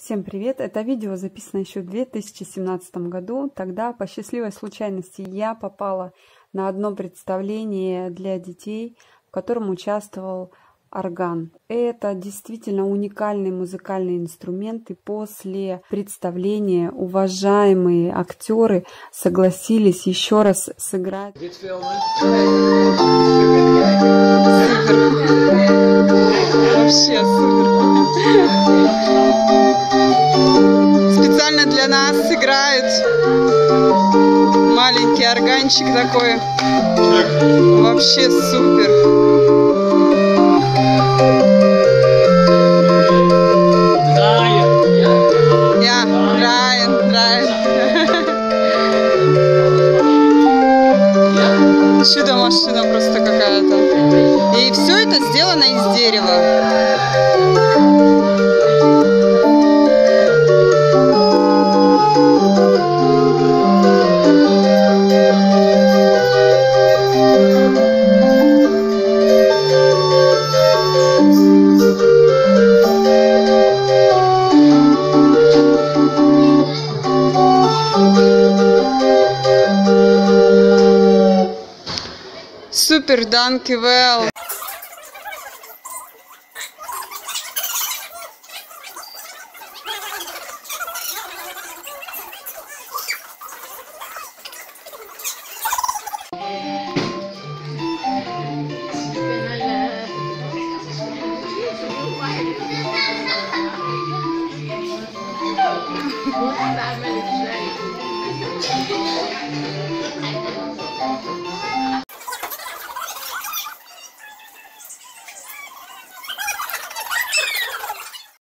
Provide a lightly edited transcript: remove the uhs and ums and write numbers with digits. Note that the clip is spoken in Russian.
Всем привет! Это видео записано еще в 2017 году. Тогда по счастливой случайности я попала на одно представление для детей, в котором участвовал орган. Это действительно уникальный музыкальный инструмент, и после представления уважаемые актеры согласились еще раз сыграть. Вообще супер. Специально для нас играют. Маленький органчик такой. Вообще супер. Чудо-машина просто какая-то. И все это сделано из дерева. Супер, dankjewel.